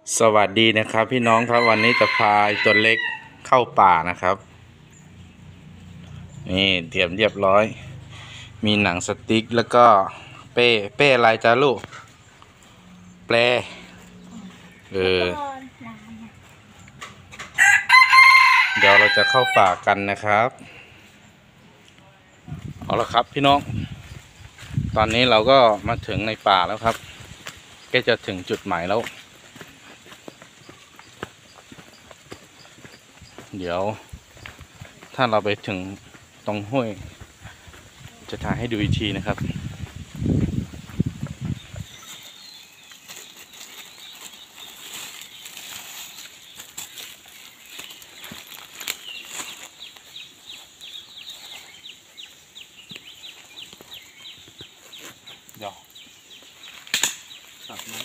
สวัสดีนะครับพี่น้องครับวันนี้จะพาตัวเล็กเข้าป่านะครับนี่เตรียมเรียบร้อยมีหนังสติ๊กแล้วก็เป้อะไรจ้าลูกแปลเดี๋ยวเราจะเข้าป่ากันนะครับเอาละครับพี่น้องตอนนี้เราก็มาถึงในป่าแล้วครับใกล้จะถึงจุดหมายแล้วเดี๋ยวถ้าเราไปถึงตรงห้วยจะถ่ายให้ดูอีกทีนะครับเดี๋ยวตัดไม้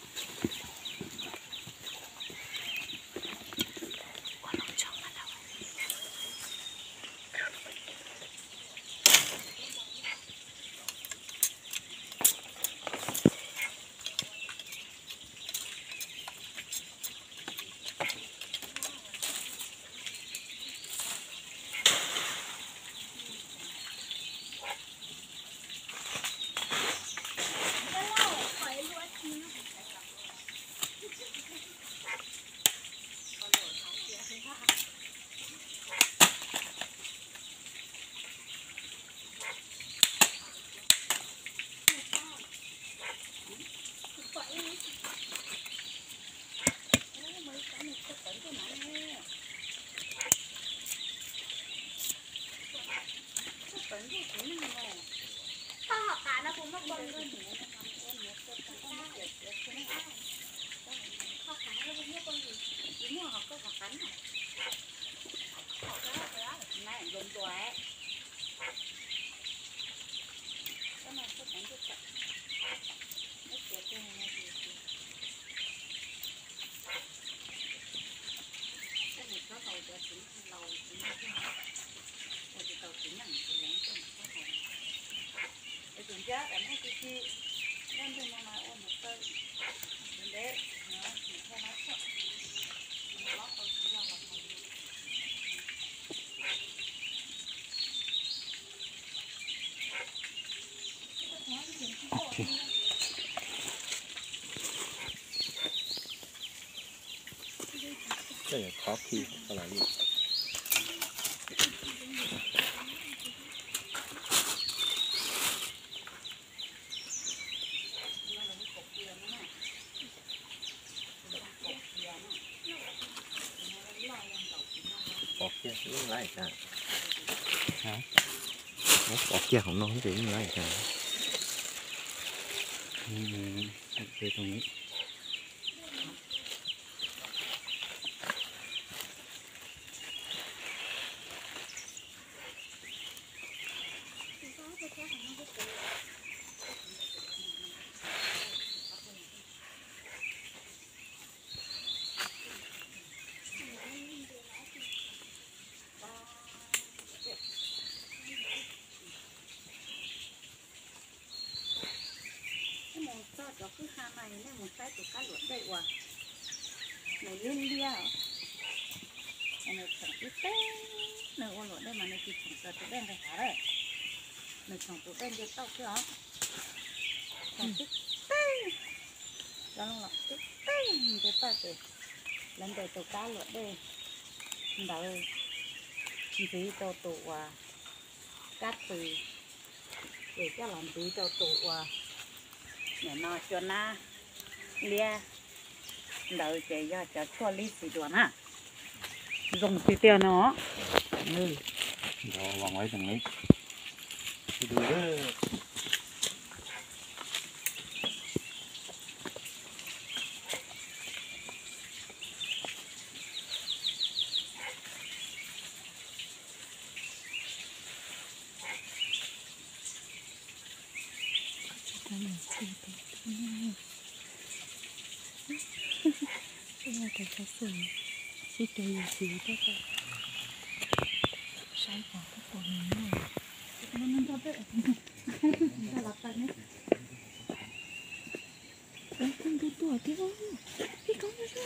ก็อย่าท็อปทีอะไรอยู่ออกเกียร์ยิ่งไล่กันฮะออกเกียร์ของน้องจะยิ่งไล่กันคือตรงนี้ก็คือหาใหม่เนี่ยมันใช้ตัวการหลวดได้ว่ะในเล่นเดียวในสั่งตัวเต้นในวันหลวดได้มาในที่สั่งตัวเต้นไปหาเลยในสั่งตัวเต้นเยอะเต้าเชียวสั่งตัวเต้นแล้วลงหลับตัวเต้นเยอะเต้าตัวแล้วเดี๋ยวตัวการหลวดได้เดี๋ยวสีตัวcắt từ để cho làm tí cho tụ để nó cho na lia đợi chạy ra cho cho lít thì chuẩn ha dùng tí tiền nó เดี๋ยววางไว้ตรงนี้ดูเด้อ cái sườn chỉ tùy gì đó thôi sai bỏ cái phần này nó cho bé ta lặp lại đấy không đủ tuổi thì không thì không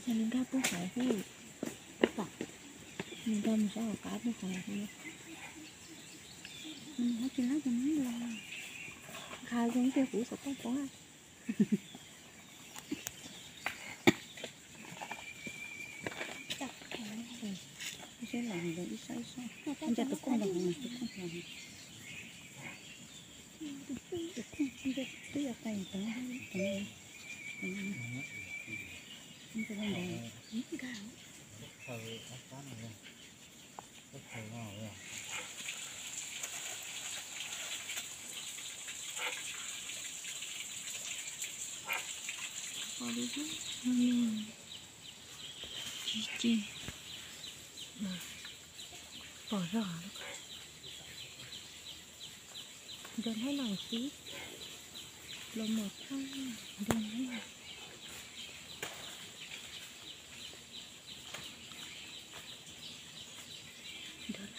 ใช่ลิงก้าผู้ขายผู้ปักลิงก้าไม่ใช่ออกการ์ดผู้ขายผู้เขากินแล้วจะไม่ลงขายตรงเจ้าผู้สกปรกจับแขนเลยไม่ใช่หลังเลยอีไซส์มันจะตะกุ่มแบบนี้ตะกุ่มแบบนี้ตะกุ่มมันจะเตี้ยไปตรงนี้มันจะเป็นแบบนี้ก้าวพอดีมั้ยจีปล่อยหรอเดินให้หน่อยสิลมหมดข้างเดินให้หน่อยเดิน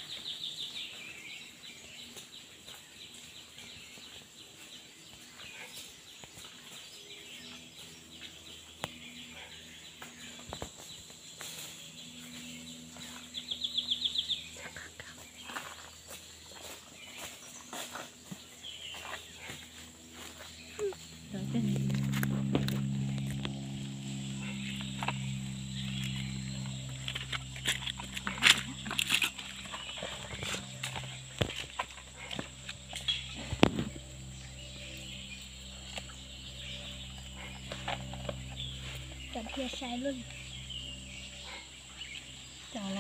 จับเพียชายรุ่นจับอะไร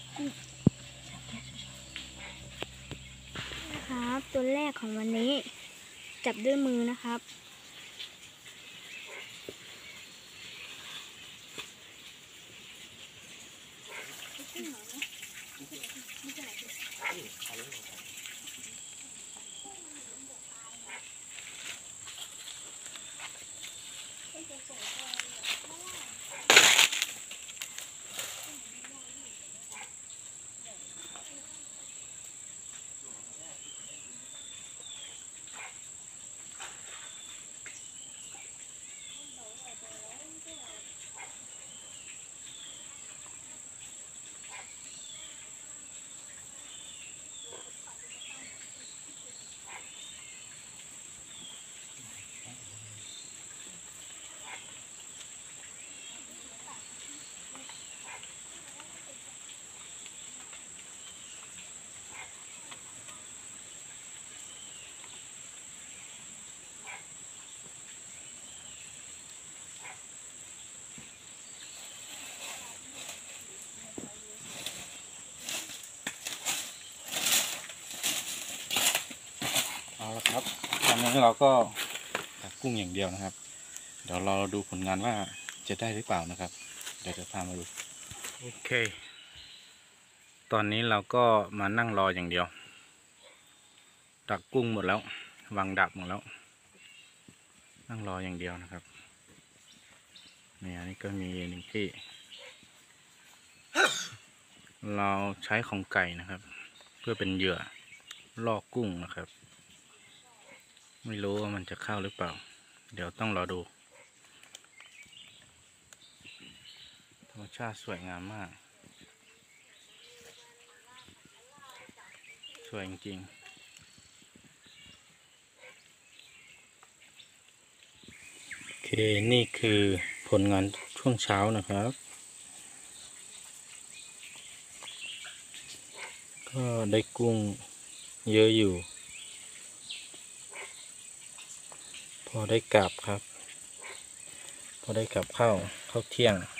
ครับตัวแรกของวันนี้จับด้วยมือนะครับเอาละครับตอนนี้เราก็ตักกุ้งอย่างเดียวนะครับเดี๋ยวเราดูผลงานว่าจะได้หรือเปล่านะครับเดี๋ยวจะพามาดูโอเคตอนนี้เราก็มานั่งรออย่างเดียวดักกุ้งหมดแล้ววางดักหมดแล้วนั่งรออย่างเดียวนะครับเนี่ยอันนี้ก็มีหนึ่งที่ เราใช้ของไก่นะครับเพื่อเป็นเหยื่อล่อกุ้งนะครับ ไม่รู้ว่ามันจะเข้าหรือเปล่าเดี๋ยวต้องรอดูธรรมชาติสวยงามมากสวยจริงๆโอเคนี่คือผลงานช่วงเช้านะครับก็ได้กุ้งเยอะอยู่พอได้กลับครับพอได้กลับเข้าเที่ยง